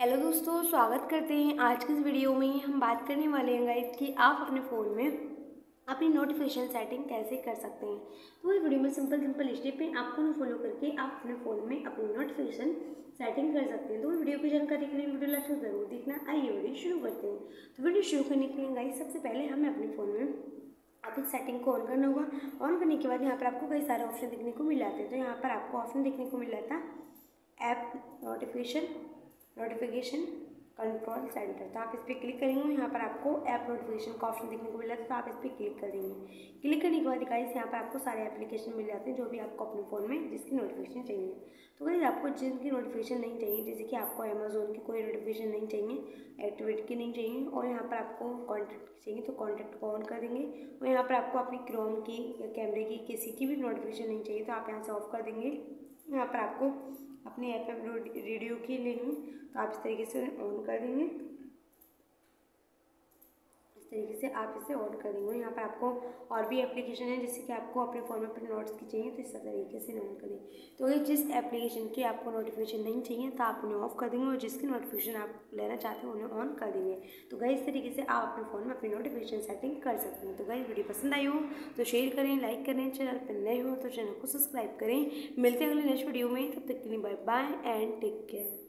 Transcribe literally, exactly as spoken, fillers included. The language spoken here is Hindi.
हेलो दोस्तों, स्वागत करते हैं। आज की इस वीडियो में हम बात करने वाले हैं गाइस कि आप अपने फ़ोन में अपनी नोटिफिकेशन सेटिंग कैसे कर सकते हैं। तो इस वीडियो में सिंपल सिंपल स्टेप है, आपको ना फॉलो करके आप अपने फ़ोन में अपनी नोटिफिकेशन सेटिंग कर सकते हैं। तो वीडियो की जानकारी के लिए वीडियो लास्ट तक जरूर देखना। आइए वीडियो शुरू करते हैं। तो वीडियो शुरू करने के लिए गाइस सबसे पहले हमें अपने फ़ोन में अपनी सेटिंग को ऑन करना होगा। ऑन करने के बाद यहाँ पर आपको कई सारे ऑप्शन देखने को मिल जाते हैं। तो यहाँ पर आपको ऑप्शन देखने को मिल जाता है app notification notification control center. तो आप इस पर क्लिक करेंगे, यहाँ पर आपको ऐप नोटिफिकेशन का ऑप्शन देखने को मिल जाता है। तो आप इस पर क्लिक कर देंगे। क्लिक करने के बाद गाइस यहाँ पर आपको सारे एप्लीकेशन मिल जाते हैं जो भी आपको अपने फ़ोन में जिसकी नोटिफिकेशन चाहिए। तो गाइस आपको जिनकी नोटिफिकेशन नहीं चाहिए, जैसे कि आपको अमेजोन की कोई नोटिफिकेशन नहीं चाहिए, एक्टिवेट की नहीं चाहिए, और यहाँ पर आपको कॉन्टैक्ट की चाहिए, तो कॉन्टैक्ट को ऑन कर देंगे। और यहाँ पर आपको अपनी क्रोम की या कैमरे की किसी की भी नोटिफिकेशन नहीं चाहिए, तो आप यहाँ से ऑफ कर देंगे। यहाँ पर आपको अपने ऐप में रेडियो की लेनी, तो आप इस तरीके से ऑन कर देंगे। इस तरीके से आप इसे ऑन कर देंगे। यहाँ पर आपको और भी एप्लीकेशन है जैसे कि आपको अपने फ़ोन में अपने नोट्स की चाहिए, तो इस तरीके से ऑन करें। तो ये जिस एप्लीकेशन की आपको नोटिफिकेशन नहीं चाहिए तो आप उन्हें ऑफ कर देंगे, और जिसकी नोटिफिकेशन आप लेना चाहते हैं उन्हें ऑन कर देंगे। तो गाइस इस तरीके से आप अपने फ़ोन में अपनी नोटिफिकेशन सेटिंग कर सकते हैं। तो गाइस वीडियो पसंद आई हो तो शेयर करें, लाइक करें, चैनल पर नए हो तो चैनल को सब्सक्राइब करें। मिलते हैं अगले नेक्स्ट वीडियो में, तब तक के लिए bye bye and take care.